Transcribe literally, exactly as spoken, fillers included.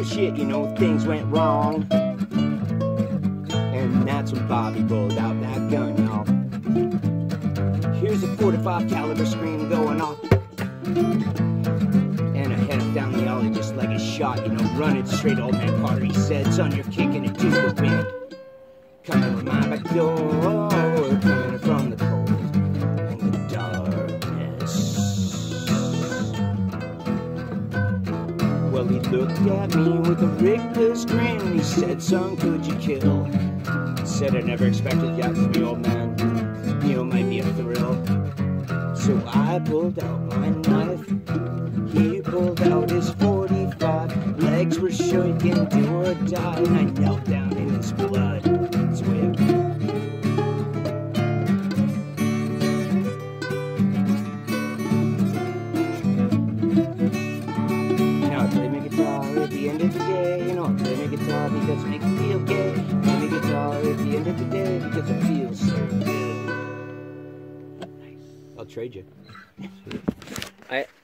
shit, you know, things went wrong. And that's when Bobby rolled out that gun, y'all. Here's a forty-five caliber scream going off. And I head up down the alley just like a shot, you know, running straight. Old man Carter, he said, son, you're kicking it to the wind. Coming with my back door, coming from the cold and the darkness. Well, he looked at me with a reckless grin and he said, son, could you kill? I said, I never expected that from you, old man. You know, might be a thrill. So I pulled out my knife. He pulled out his forty-five. Legs were shaking, do or die. And I knelt down in his blood. Swim. Now I play my guitar at the end of the day. You know, I play my guitar because it makes me feel gay. Play my guitar at the end of the day because it feels so good. Nice. I'll trade you. I